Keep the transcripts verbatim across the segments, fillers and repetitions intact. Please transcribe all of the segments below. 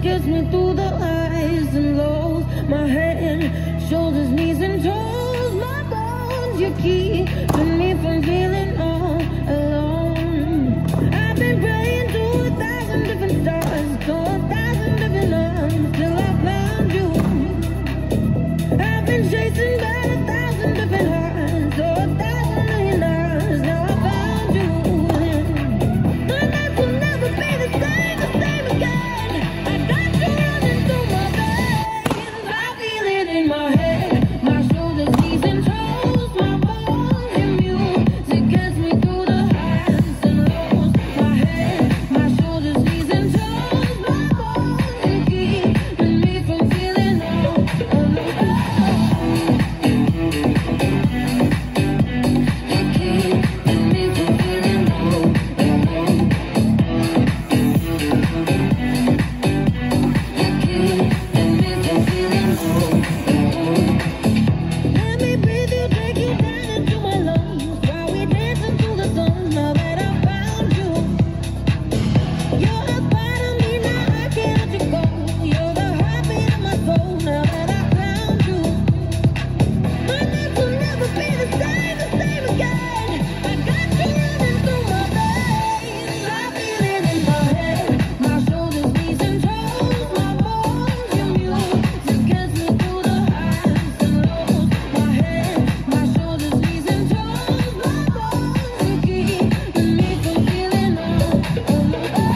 gets me through the highs and lows. My head, shoulders, knees and toes. My bones, you keeping me from feeling all alone. I've been praying to a thousand different stars, to a thousand different arms, till I found you. I've been chasing by a thousand different hearts, to a thousand million hours. Now I found you. My life will never be the same, the same again. I got you running through my veins. I feel it in my head, my shoulders, knees and toes. My bones, your music gets me through the highs and lows. My head, my shoulders, knees and toes. My bones, you keeping me from feeling all alone. Let me breathe you, take you down into my lungs, while we dancing through the sun. Now that I found you, you're a part of me. Now I can't let you go. You're the heartbeat of my soul. Now that I found you, my life will never be the same, the same again. I got you running through my veins. I feel it in my head, my shoulders, knees and toes. My bones, your music gets me through the highs and lows. My head, my shoulders, knees and toes. My bones, you keeping me from feeling all alone.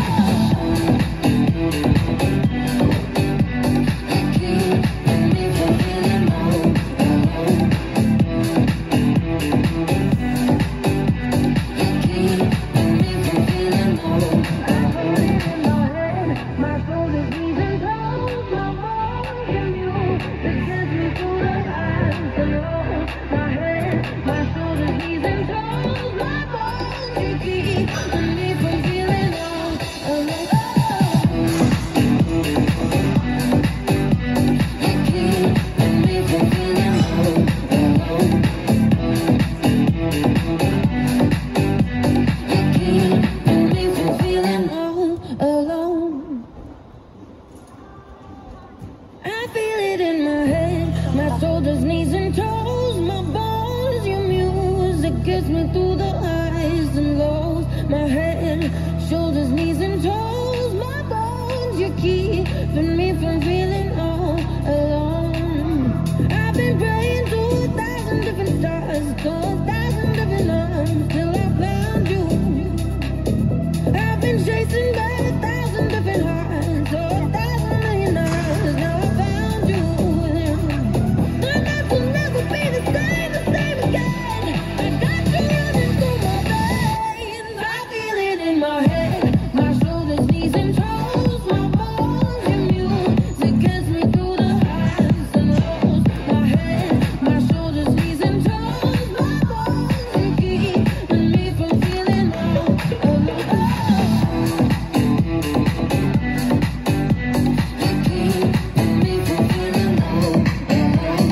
I feel it in my head, my shoulders, knees and toes. My bones, your music gets me through the highs and lows. My head, shoulders, knees and toes. My bones, you keeping me from feeling